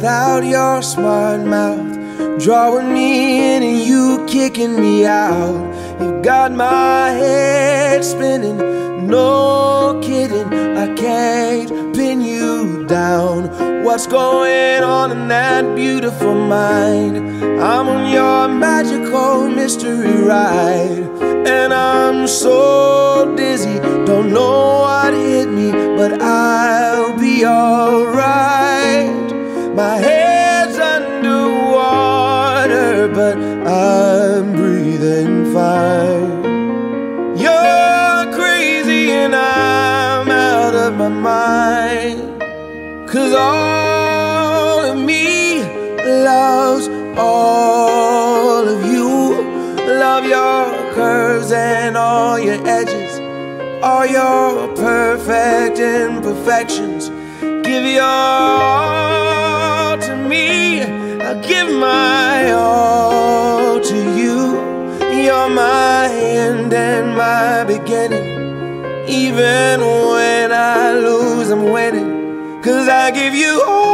out your smart mouth, drawing me in and you kicking me out. You got my head spinning, no kidding, I can't pin you down. What's going on in that beautiful mind? I'm on your magical mystery ride, and I'm so dizzy, don't know what hit me, but I'll be alright. My head's underwater, but I'm breathing fine. You're crazy and I'm out of my mind, 'cause all of me loves all of you. Love your curves and all your edges, all your perfect imperfections. Give your all to me, I'll give my all to you. You're my end and my beginning. Even when I lose, I'm winning, 'cause I give you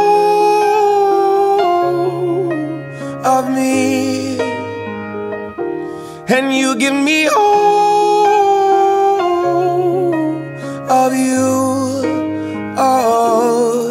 all of me, and you give me all of you. Oh,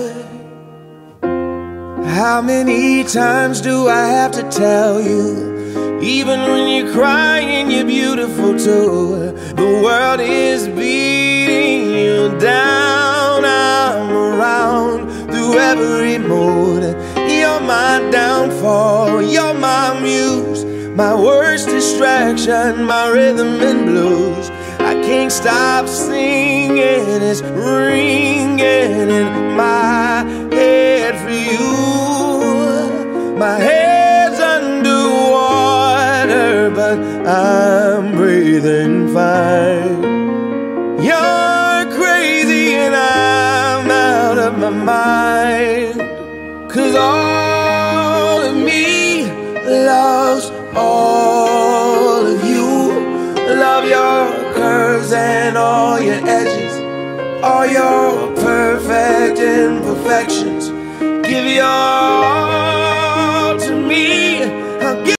how many times do I have to tell you? Even when you're crying, you're beautiful too. The world is beating you down. I'm around through every mood. You're my downfall, you're my muse, my worst distraction, my rhythm and blues. I can't stop singing, it's ringing in my head for you. My head's underwater, but I'm breathing fine. You're crazy and I'm out of my mind, 'cause all of me loves all of you. Love your curves and all your edges, all your perfect imperfections. Give your all